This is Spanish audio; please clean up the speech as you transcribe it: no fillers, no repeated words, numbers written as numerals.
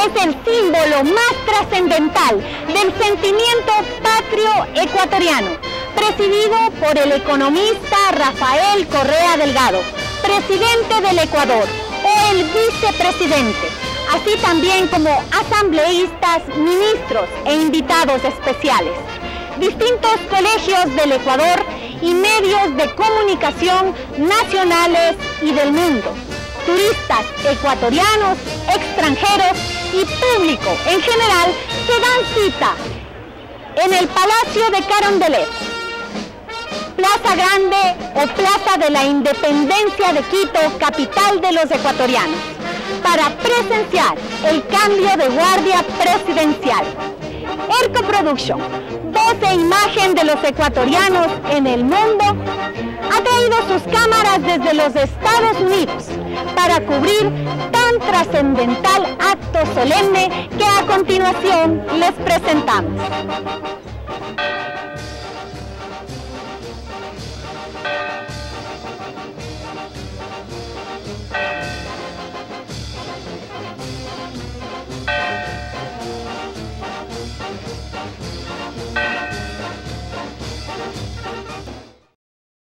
es el símbolo más trascendental del sentimiento patrio ecuatoriano, presidido por el economista Rafael Correa Delgado, presidente del Ecuador, o el vicepresidente, así también como asambleístas, ministros e invitados especiales, distintos colegios del Ecuador y medios de comunicación nacionales y del mundo, turistas ecuatorianos, extranjeros y público en general se dan cita en el Palacio de Carondelet, Plaza Grande o Plaza de la Independencia de Quito, capital de los ecuatorianos, para presenciar el cambio de guardia presidencial. ERCO Production, voz e imagen de los ecuatorianos en el mundo, ha traído sus cámaras desde los Estados Unidos para cubrir tan trascendental acto solemne que a continuación les presentamos.